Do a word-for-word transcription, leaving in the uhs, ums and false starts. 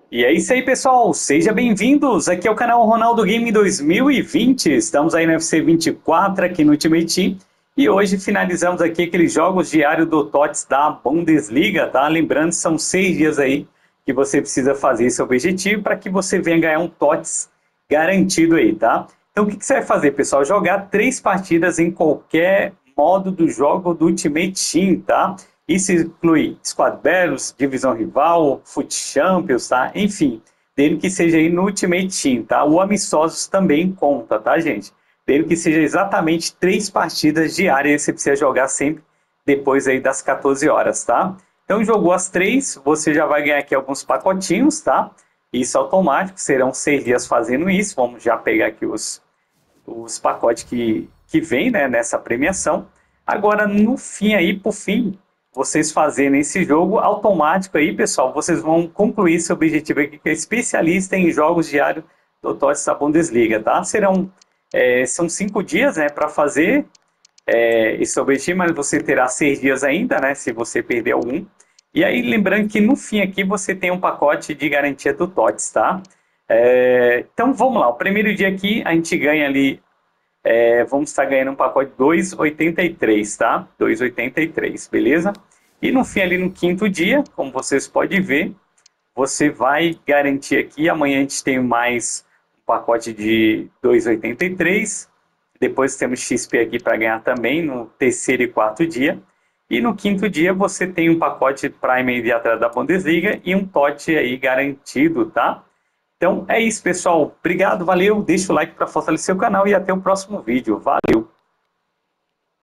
E é isso aí, pessoal. Sejam bem-vindos. Aqui é o canal Ronaldo Game dois mil e vinte. Estamos aí no U F C vinte e quatro aqui no Ultimate Team. E hoje finalizamos aqui aqueles jogos diários do T O T S da Bundesliga, tá? Lembrando, são seis dias aí que você precisa fazer esse objetivo para que você venha ganhar um T O T S garantido aí, tá? Então o que, que você vai fazer, pessoal? Jogar três partidas em qualquer modo do jogo do Ultimate Team, tá? Isso inclui Squad Battles, Divisão Rival, Foot Champions, tá? Enfim, desde que seja aí no Ultimate Team, tá? O Amistosos também conta, tá, gente? Desde que seja exatamente três partidas diárias, você precisa jogar sempre depois aí das quatorze horas, tá? Então jogou as três, você já vai ganhar aqui alguns pacotinhos, tá? Isso automático, serão seis dias fazendo isso. Vamos já pegar aqui os, os pacotes que, que vem, né, nessa premiação. Agora, no fim aí, por fim, vocês fazendo esse jogo automático aí, pessoal, vocês vão concluir esse objetivo aqui, que é especialista em jogos diários do T O T S da Bundesliga, tá? Serão, é, são cinco dias, né, para fazer é, esse objetivo, mas você terá seis dias ainda, né, se você perder algum. E aí, lembrando que no fim aqui você tem um pacote de garantia do T O T S, tá? É, então, vamos lá. O primeiro dia aqui, a gente ganha ali, é, vamos estar ganhando um pacote dois reais e oitenta e três centavos, tá? dois reais e oitenta e três centavos, beleza? E no fim, ali no quinto dia, como vocês podem ver, você vai garantir aqui, amanhã a gente tem mais um pacote de dois reais e oitenta e três centavos, depois temos X P aqui para ganhar também no terceiro e quarto dia, e no quinto dia você tem um pacote Prime de atrás da Bundesliga e um T O T S aí garantido, tá? Então é isso, pessoal. Obrigado, valeu. Deixa o like para fortalecer o canal e até o próximo vídeo. Valeu!